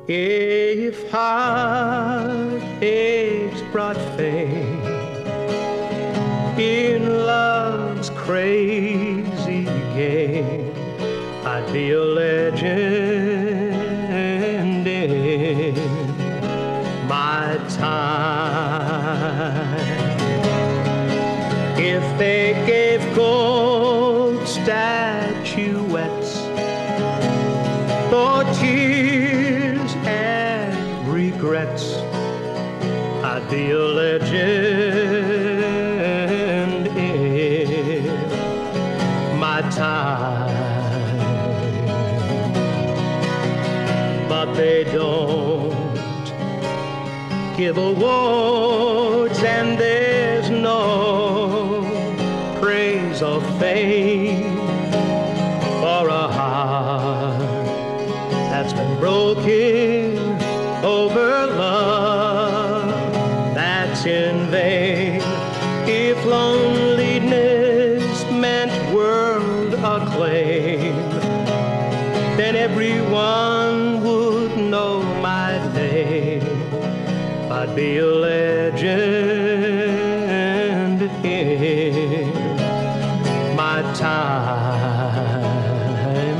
If heartaches brought fame in love's crazy game, I'd be a legend in my time. If they gave gold statuettes for tears and regrets, I'd be a legend in my time. But they don't give awards, and there's no praise or fame for a heart that's been broken over love that's in vain. If loneliness meant world acclaim, then everyone would know my name. I'd be a legend in my time.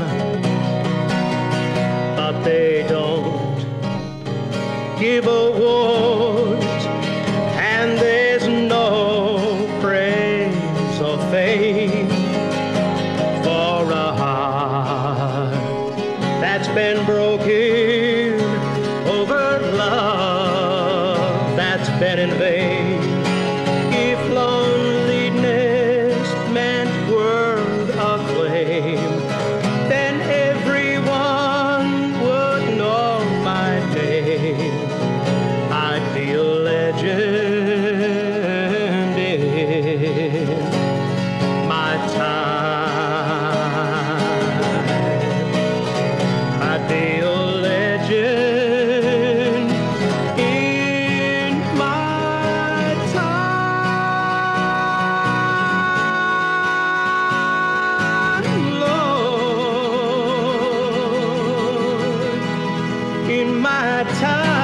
But they don't give awards, and there's no praise or fame for a heart that's been broken over love that's been in vain. If loneliness meant world acclaim, then everyone would know my name. I'd be a legend in my time. I'd be a legend in my time, Lord, in my time.